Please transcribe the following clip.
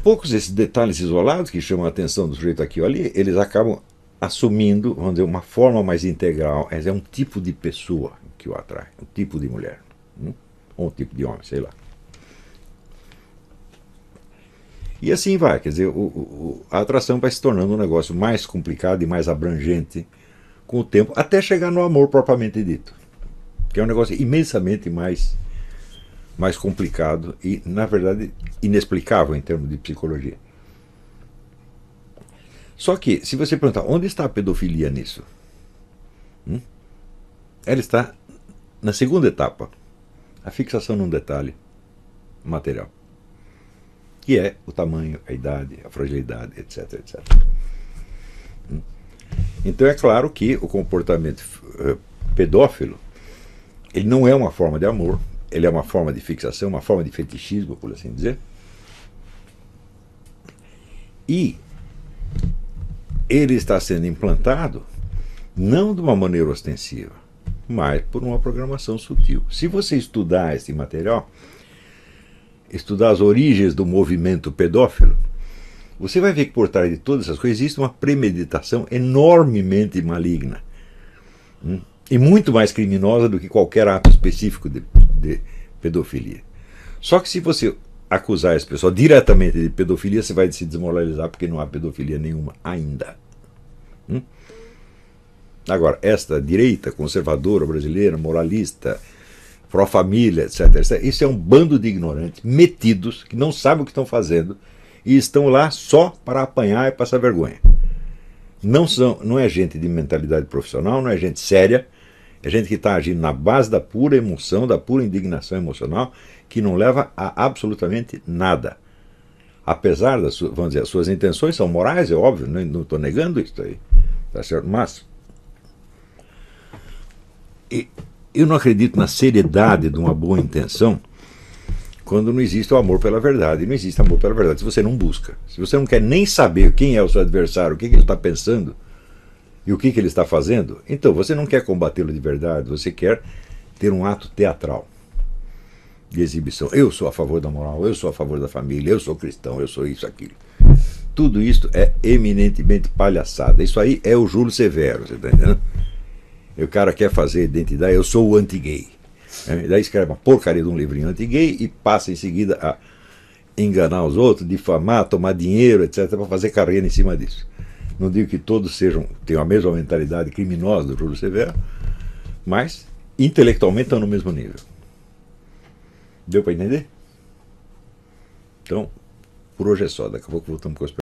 poucos, esses detalhes isolados que chamam a atenção do sujeito aqui ou ali, eles acabam assumindo, vamos dizer, uma forma mais integral. É um tipo de pessoa que o atrai, um tipo de mulher, ou um tipo de homem, sei lá. E assim vai, quer dizer, a atração vai se tornando um negócio mais complicado e mais abrangente com o tempo, até chegar no amor propriamente dito, que é um negócio imensamente mais complicado e, na verdade, inexplicável em termos de psicologia. Só que, se você perguntar onde está a pedofilia nisso, ela está na segunda etapa, a fixação num detalhe material, que é o tamanho, a idade, a fragilidade, etc, etc. Então é claro que o comportamento pedófilo, ele não é uma forma de amor, ele é uma forma de fixação, uma forma de fetichismo, por assim dizer. E ele está sendo implantado não de uma maneira ostensiva, mas por uma programação sutil. Se você estudar esse material, estudar as origens do movimento pedófilo, você vai ver que por trás de todas essas coisas existe uma premeditação enormemente maligna. E muito mais criminosa do que qualquer ato específico de pedofilia. Só que se você acusar esse pessoal diretamente de pedofilia, você vai se desmoralizar, porque não há pedofilia nenhuma ainda. Agora, esta direita conservadora brasileira, moralista, pró-família, etc., isso é um bando de ignorantes, metidos, que não sabem o que estão fazendo e estão lá só para apanhar e passar vergonha. Não é gente de mentalidade profissional, não é gente séria, é gente que está agindo na base da pura emoção, da pura indignação emocional, que não leva a absolutamente nada. Apesar das vamos dizer, as suas intenções são morais, é óbvio, não estou negando isso aí, tá certo? Mas eu não acredito na seriedade de uma boa intenção quando não existe o amor pela verdade. Não existe amor pela verdade se você não busca. Se você não quer nem saber quem é o seu adversário, o que ele está pensando e o que ele está fazendo, então você não quer combatê-lo de verdade, você quer ter um ato teatral de exibição. Eu sou a favor da moral, eu sou a favor da família, eu sou cristão, eu sou isso, aquilo. Tudo isso é eminentemente palhaçada. Isso aí é o Júlio Severo, você está entendendo? O cara quer fazer identidade, eu sou o anti-gay. Daí escreve uma porcaria de um livrinho anti-gay e passa em seguida a enganar os outros, difamar, tomar dinheiro, etc., para fazer carreira em cima disso. Não digo que todos tenham a mesma mentalidade criminosa do Júlio Severo, mas intelectualmente estão no mesmo nível. Deu para entender? Então, por hoje é só. Daqui a pouco voltamos com as